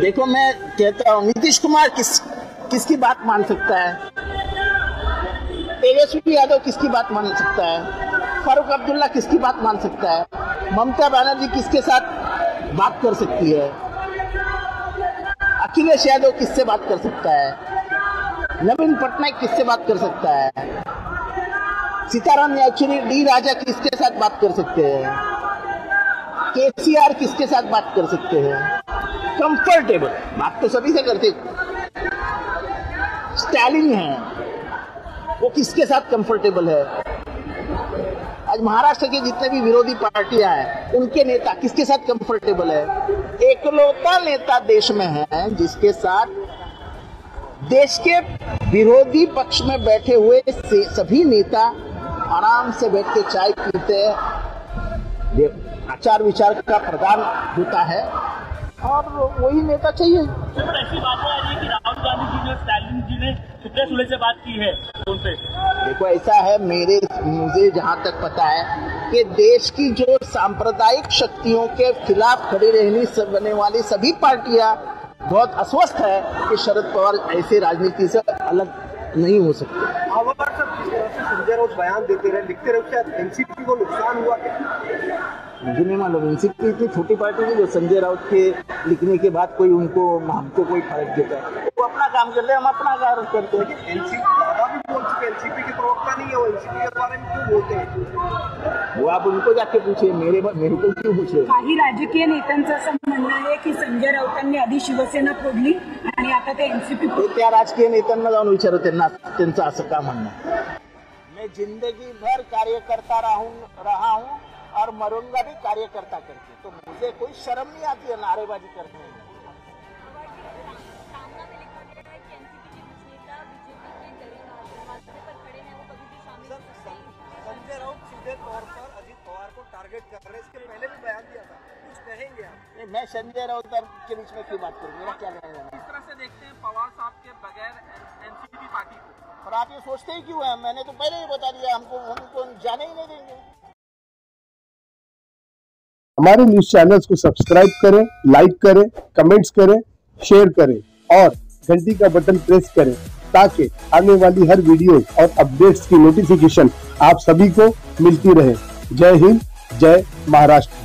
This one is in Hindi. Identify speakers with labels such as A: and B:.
A: देखो, मैं कहता हूँ नीतीश कुमार किसकी बात मान सकता है, तेजस्वी यादव किसकी बात मान सकता है, फारूक अब्दुल्ला किसकी बात मान सकता है, ममता बनर्जी किसके साथ बात कर सकती है, अखिलेश यादव किससे बात कर सकता है, नवीन पटनायक किससे बात कर सकता है, सीताराम येचुरी, डी राजा किसके साथ बात कर सकते हैं, केसीआर किसके साथ बात कर सकते हैं। कंफर्टेबल बात तो सभी से करते, स्टालिन है, वो किसके साथ कंफर्टेबल है। आज महाराष्ट्र के जितने भी विरोधी पार्टियां हैं, उनके नेता किसके साथ कंफर्टेबल है। एकलौता नेता देश में है जिसके साथ देश के विरोधी पक्ष में बैठे हुए सभी नेता आराम से बैठ के चाय पीते हैं, आचार विचार का प्रदान होता है, और वही नेता चाहिए।
B: ऐसी बात है कि राहुल गांधी जी ने, स्टालिन जी ने सुप्रीम कोर्ट से बात की है उनसे।
A: देखो, ऐसा है, मुझे जहां तक पता है कि देश की जो सांप्रदायिक शक्तियों के खिलाफ खड़ी रहने वाली सभी पार्टियां बहुत अस्वस्थ है कि शरद पवार ऐसे राजनीति से अलग नहीं हो सकते।
C: संजय राउत बयान देते रहे, लिखते रहे, क्या एनसीपी को नुकसान हुआ क्या?
A: मुझे नहीं मालूम। एनसीपी इतनी छोटी पार्टी है जो संजय राउत के लिखने के बाद कोई हमको कोई फर्क देता है। वो अपना काम करते हैं, हम अपना काम करते हैं।
C: एनसीपी दादा भी बोल चुके, एनसीपी के प्रवक्ता नहीं है वो, एनसीपी के बारे में क्यों बोलते हैं?
A: वो आप उनको जाके पूछिए, मेरे को क्यों पूछे।
D: काही राजकीय नेत्यांचं असं म्हणणं आहे की संजय राऊतांनी आधी शिवसेना फोडली आणि आता ते एनसीपी।
A: त्या राजकीय नेत्यांना जाऊन विचारू त्यांचं असं का म्हणणं। मैं जिंदगी भर कार्य करता रहा हूँ और मरूंगा भी कार्यकर्ता करके, तो मुझे कोई शर्म नहीं आती है नारेबाजी करने में।
C: संजय राउत सीधे तौर पर अजित पवार को टारगेट कर रहे हैं, इसके पहले भी बयान दिया था, कुछ कहेंगे आप?
A: मैं संजय राउत के बीच में क्यों बात करूँ, मेरा क्या कहना है।
B: किस तरह से देखते हैं पवार साहब के बगैर एनसीपी पार्टी को?
A: और आप ये सोचते ही क्यों है, मैंने तो पहले ही बता दिया, हमको जाने ही नहीं देंगे।
E: हमारे न्यूज चैनल्स को सब्सक्राइब करें, लाइक करें, कमेंट्स करें, शेयर करें और घंटी का बटन प्रेस करें ताकि आने वाली हर वीडियो और अपडेट्स की नोटिफिकेशन आप सभी को मिलती रहे। जय हिंद, जय महाराष्ट्र।